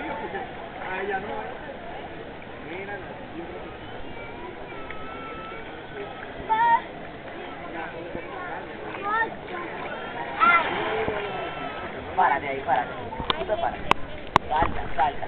Ah, ya no. Mira, párate ahí, párate. Tú te paras. Salta, salta.